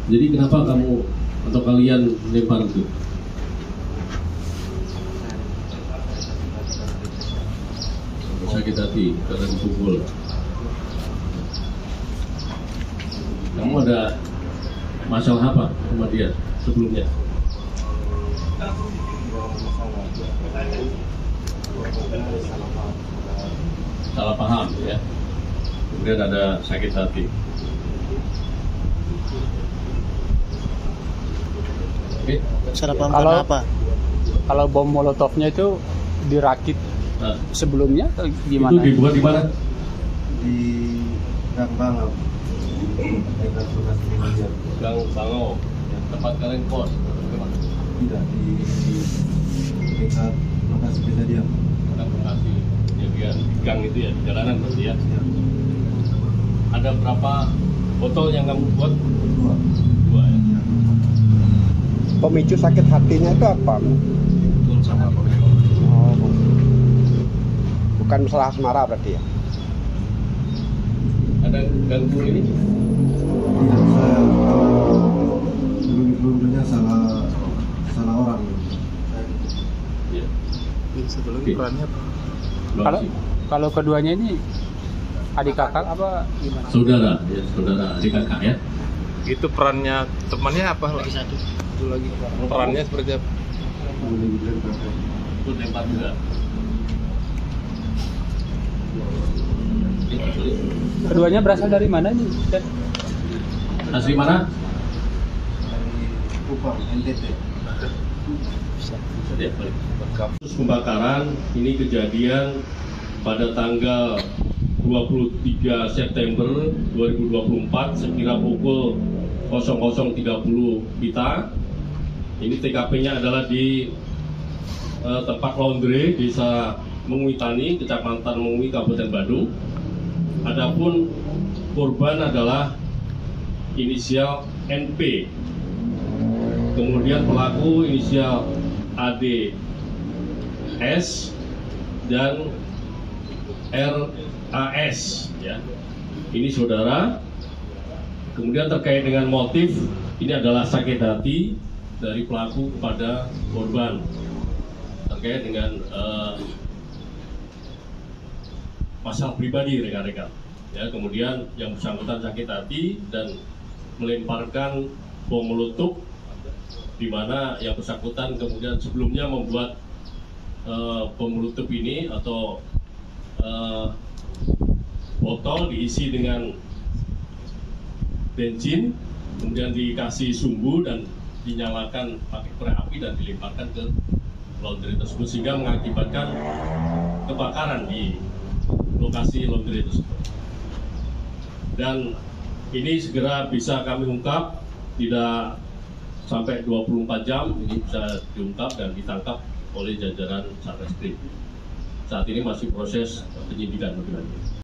Jadi kenapa kamu atau kalian lempar itu? Sakit hati karena dipukul. Kamu ada masalah apa sama dia sebelumnya? Salah paham ya. Kemudian ada sakit hati. Oke. Salah paham karena apa? Kalau bom molotovnya itu dirakit sebelumnya atau gimana? Itu dibuat di mana? Di Gang Bangau, dekat bekas kejadian. Gang Bangau, tempat kalian kos. Tidak, di dekat lokasi kejadian. Dekat lokasi kejadian di gang itu ya, di jalanan berarti ya. Ya, Ada berapa botol yang kamu buat? dua. Dua ya. Ya. Pemicu sakit hatinya itu apa? Sama pemicu. Oh, bukan masalah asmara berarti ya? Ada ganggu ini? Tidak, saya dulunya salah orang. Ya. Sebelumnya Oke. perannya apa? Terima Kalau kasih. kalau keduanya ini adik kakak apa gimana? Saudara, ya saudara adik kakak ya. Itu perannya temannya apa? Lagi satu. Perannya seperti apa? Boleh dibilang berapa? Itu lempar juga. Keduanya berasal dari mana nih? Dan Asli mana? Dari Kupang, NTT. Ya, balik. Kasus pembakaran ini kejadian pada tanggal 23 September 2024 sekira pukul 00.30 WITA. Ini TKP-nya adalah di tempat laundry Desa Menguitani, Kecamatan Mengui, Kabupaten Badung. Adapun korban adalah inisial NP. Kemudian pelaku inisial ADS dan RAS ya. Ini saudara. Kemudian terkait dengan motif, ini adalah sakit hati dari pelaku kepada korban terkait dengan masalah pribadi rekan-rekan. Ya, kemudian yang bersangkutan sakit hati dan melemparkan bom molotov, di mana yang bersangkutan kemudian sebelumnya membuat bom molotov ini atau botol diisi dengan bensin, kemudian dikasih sumbu dan dinyalakan pakai korek api dan dilemparkan ke laundry tersebut sehingga mengakibatkan kebakaran di lokasi laundry tersebut. Dan ini segera bisa kami ungkap, tidak sampai 24 jam ini bisa diungkap dan ditangkap oleh jajaran Satreskrim. Saat ini masih proses penyidikan lebih lanjut.